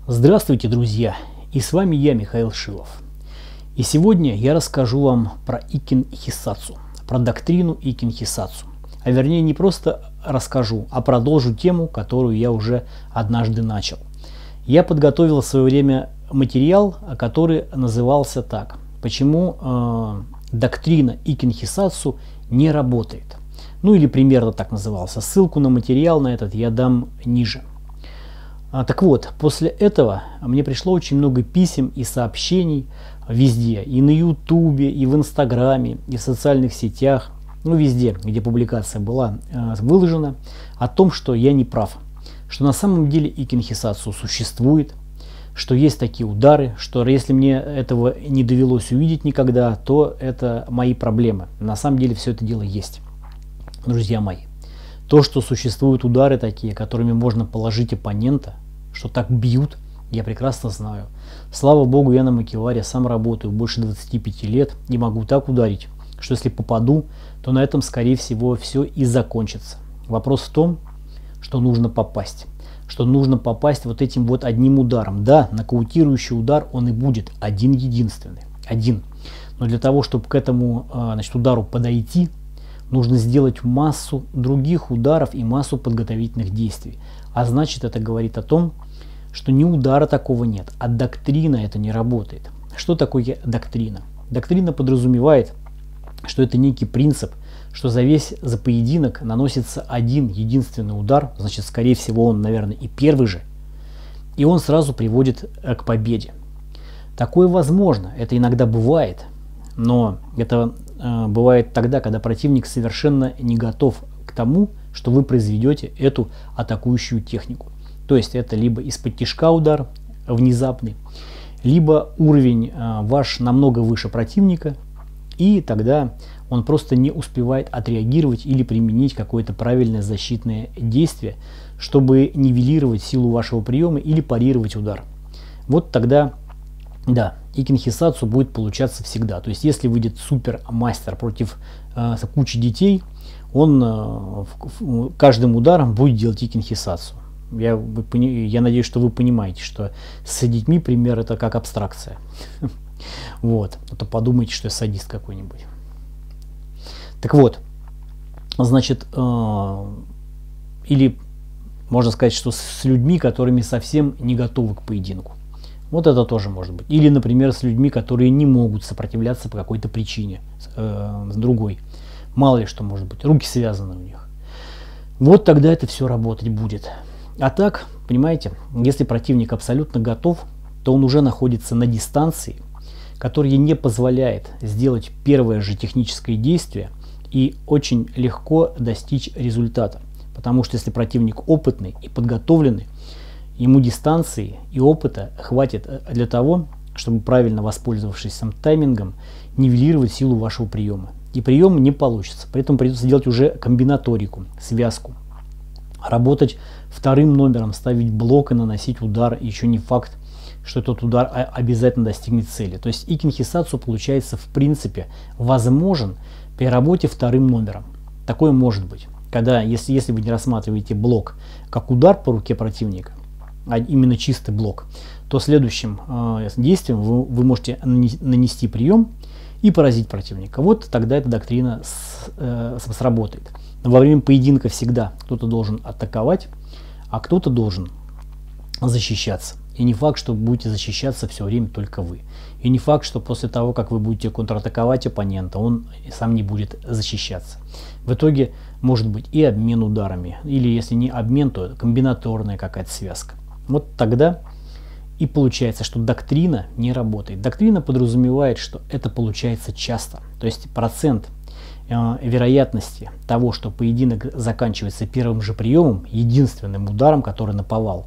Здравствуйте, друзья! И с вами я, Михаил Шилов. И сегодня я расскажу вам про Икин Хисатсу, про доктрину Икин Хисатсу. А вернее, не просто расскажу, а продолжу тему, которую я уже однажды начал. Я подготовил в свое время материал, который назывался так: почему доктрина Икин Хисатсу не работает. Ну или примерно так назывался. Ссылку на материал на этот я дам ниже. Так вот, после этого мне пришло очень много писем и сообщений везде, и на Ютубе, и в Инстаграме, и в социальных сетях, ну везде, где публикация была выложена, о том, что я не прав, что на самом деле Икин Хисатсу существует, что есть такие удары, что если мне этого не довелось увидеть никогда, то это мои проблемы. На самом деле все это дело есть, друзья мои. То, что существуют удары такие, которыми можно положить оппонента, что так бьют, я прекрасно знаю. Слава богу, я на макеваре сам работаю больше 25 лет и могу так ударить, что если попаду, то на этом, скорее всего, все и закончится. Вопрос в том, что нужно попасть. Что нужно попасть вот этим вот одним ударом. Да, нокаутирующий удар он и будет один единственный. Один. Но для того, чтобы к этому удару подойти, нужно сделать массу других ударов и массу подготовительных действий. А значит, это говорит о том, что ни удара такого нет, а доктрина это не работает. Что такое доктрина? Доктрина подразумевает, что это некий принцип, что за поединок наносится один единственный удар, значит, скорее всего, он, наверное, и первый же, и он сразу приводит к победе. Такое возможно, это иногда бывает, но это бывает тогда, когда противник совершенно не готов к тому, что вы произведете эту атакующую технику. То есть это либо из-под тишка удар внезапный, либо уровень ваш намного выше противника, и тогда он просто не успевает отреагировать или применить какое-то правильное защитное действие, чтобы нивелировать силу вашего приема или парировать удар. Вот тогда, да, Икин Хисатсу будет получаться всегда. То есть, если выйдет супер мастер против кучи детей, он каждым ударом будет делать Икин Хисатсу. Я надеюсь, что вы понимаете, что с детьми пример это как абстракция. Вот. А то подумайте, что я садист какой-нибудь. Так вот, значит, или можно сказать, что с людьми, которыми совсем не готовы к поединку. Вот это тоже может быть. Или, например, с людьми, которые не могут сопротивляться по какой-то причине, с другой. Мало ли что может быть. Руки связаны у них. Вот тогда это все работать будет. А так, понимаете, если противник абсолютно готов, то он уже находится на дистанции, которая не позволяет сделать первое же техническое действие и очень легко достичь результата. Потому что если противник опытный и подготовленный, ему дистанции и опыта хватит для того, чтобы, правильно воспользовавшись сам таймингом, нивелировать силу вашего приема. И прием не получится. Поэтому придется делать уже комбинаторику, связку. Работать вторым номером, ставить блок и наносить удар. Еще не факт, что этот удар обязательно достигнет цели. То есть Икин Хисатсу получается в принципе возможен при работе вторым номером. Такое может быть. Когда, если вы не рассматриваете блок как удар по руке противника, а именно чистый блок, то следующим действием вы можете нанести прием и поразить противника. Вот тогда эта доктрина сработает. Но во время поединка всегда кто-то должен атаковать, а кто-то должен защищаться. И не факт, что будете защищаться все время только вы. И не факт, что после того, как вы будете контратаковать оппонента, он сам не будет защищаться. В итоге может быть и обмен ударами, или если не обмен, то комбинаторная какая-то связка. Вот тогда и получается, что доктрина не работает. Доктрина подразумевает, что это получается часто. То есть процент вероятности того, что поединок заканчивается первым же приемом, единственным ударом, который наповал,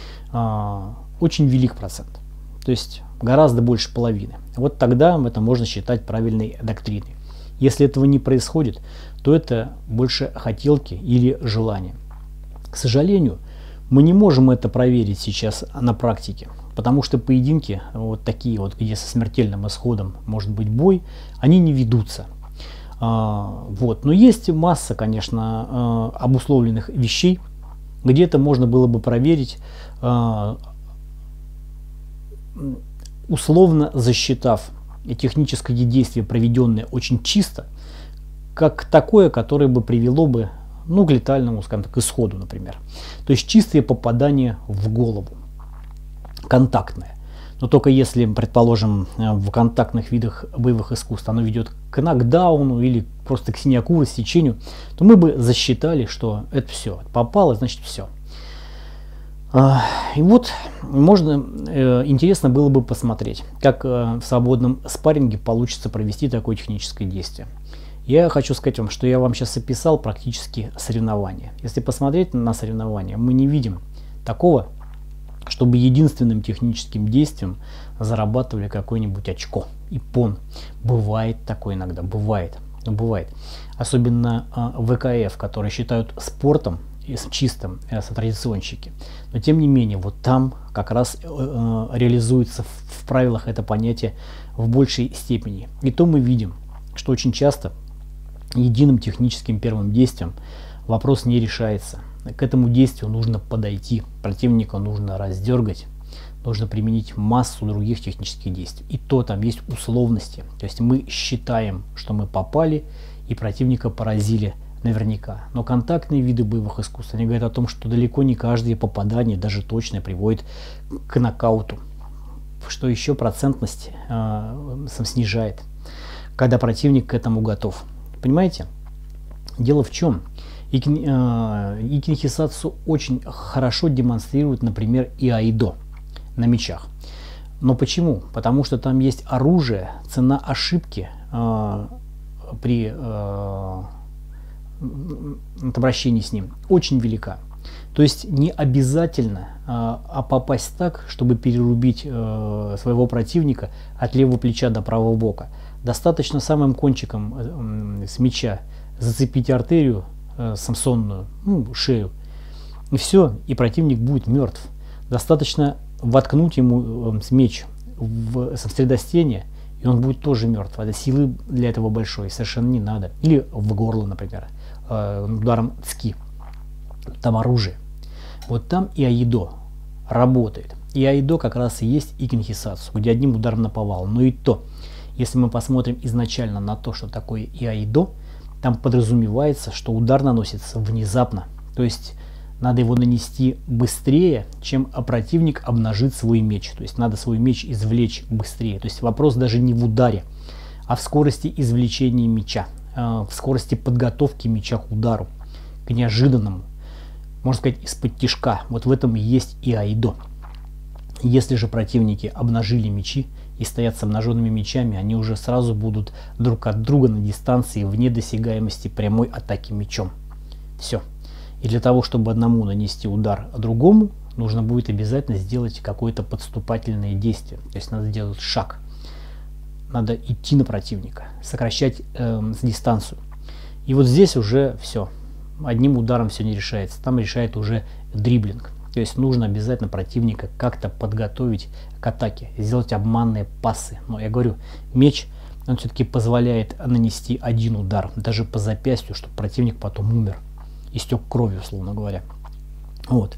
очень велик процент. То есть гораздо больше половины. Вот тогда это можно считать правильной доктриной. Если этого не происходит, то это больше хотелки или желания. К сожалению, мы не можем это проверить сейчас на практике, потому что поединки вот такие вот, где со смертельным исходом может быть бой, они не ведутся. Вот. Но есть масса, конечно, обусловленных вещей, где это можно было бы проверить условно засчитав техническое действие, проведенное очень чисто, как такое, которое бы привело бы, ну, к летальному, скажем так, исходу, например. То есть чистое попадание в голову, контактное. Но только если, предположим, в контактных видах боевых искусств оно ведет к нокдауну или просто к синяку, рассечению, то мы бы засчитали, что это все, попало, значит все. И вот интересно было бы посмотреть, как в свободном спарринге получится провести такое техническое действие. Я хочу сказать вам, что я вам сейчас описал практически соревнования. Если посмотреть на соревнования, мы не видим такого, чтобы единственным техническим действием зарабатывали какое-нибудь очко и пон. Бывает такое иногда, бывает. Особенно ВКФ, которые считают спортом чистым, традиционщики. Но тем не менее, вот там как раз реализуется в правилах это понятие в большей степени. И то мы видим, что очень часто единым техническим первым действием вопрос не решается. К этому действию нужно подойти, противника нужно раздергать, нужно применить массу других технических действий. И то там есть условности. То есть мы считаем, что мы попали и противника поразили наверняка. Но контактные виды боевых искусств, они говорят о том, что далеко не каждое попадание, даже точное, приводит к нокауту. Что еще процентность снижает, когда противник к этому готов. Понимаете? Дело в чем? Икин Хисацу очень хорошо демонстрирует, например, иайдо на мечах. Но почему? Потому что там есть оружие, цена ошибки при обращении с ним очень велика. То есть не обязательно попасть так, чтобы перерубить своего противника от левого плеча до правого бока. Достаточно самым кончиком с меча зацепить артерию самсонную, ну, шею, и все, и противник будет мертв. Достаточно воткнуть ему меч в средостение, и он будет тоже мертв. А силы для этого большой совершенно не надо. Или в горло, например, ударом цки. Там оружие. Вот там и иайдо работает. И иайдо как раз и есть икин хисацу, где одним ударом наповал. Но и то, если мы посмотрим изначально на то, что такое иайдо, там подразумевается, что удар наносится внезапно. То есть надо его нанести быстрее, чем противник обнажит свой меч. То есть надо свой меч извлечь быстрее. То есть вопрос даже не в ударе, а в скорости извлечения меча, в скорости подготовки меча к удару, к неожиданному, можно сказать, из-под тишка. Вот в этом и есть иайдо. Если же противники обнажили мечи и стоят с обнаженными мечами, они уже сразу будут друг от друга на дистанции вне досягаемости прямой атаки мечом. Все. И для того, чтобы одному нанести удар, а другому, нужно будет обязательно сделать какое-то подступательное действие. То есть надо сделать шаг. Надо идти на противника, сокращать дистанцию. И вот здесь уже все. Одним ударом все не решается. Там решает уже дриблинг. То есть нужно обязательно противника как-то подготовить к атаке, сделать обманные пассы. Но я говорю, меч, он все-таки позволяет нанести один удар, даже по запястью, чтобы противник потом умер, истек кровью, условно говоря. Вот.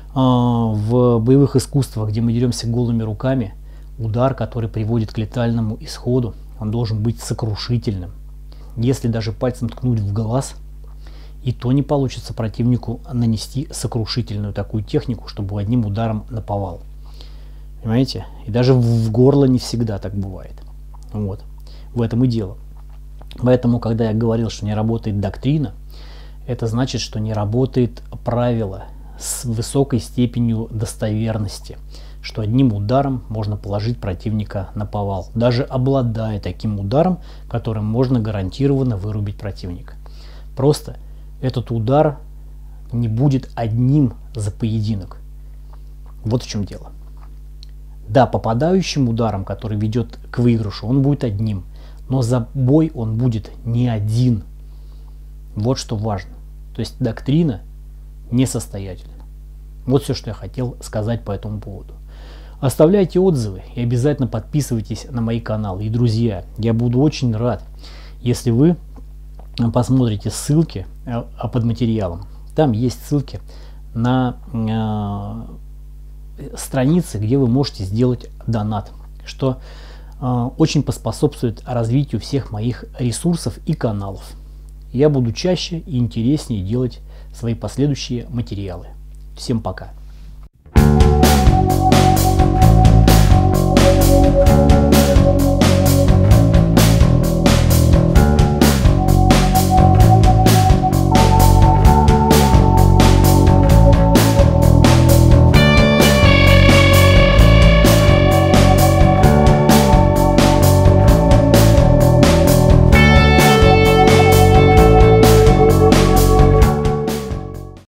В боевых искусствах, где мы деремся голыми руками, удар, который приводит к летальному исходу, он должен быть сокрушительным. Если даже пальцем ткнуть в глаз, и то не получится противнику нанести сокрушительную такую технику, чтобы одним ударом наповал. Понимаете? И даже в горло не всегда так бывает. Вот. В этом и дело. Поэтому, когда я говорил, что не работает доктрина, это значит, что не работает правило с высокой степенью достоверности, что одним ударом можно положить противника на повал, даже обладая таким ударом, которым можно гарантированно вырубить противника. Просто этот удар не будет одним за поединок. Вот в чем дело. Да, попадающим ударом, который ведет к выигрышу, он будет одним, но за бой он будет не один. Вот что важно. То есть доктрина несостоятельна. Вот все, что я хотел сказать по этому поводу. Оставляйте отзывы и обязательно подписывайтесь на мои каналы. И, друзья, я буду очень рад, если вы посмотрите ссылки под материалом. Там есть ссылки на страницы, где вы можете сделать донат, что очень поспособствует развитию всех моих ресурсов и каналов. Я буду чаще и интереснее делать свои последующие материалы. Всем пока!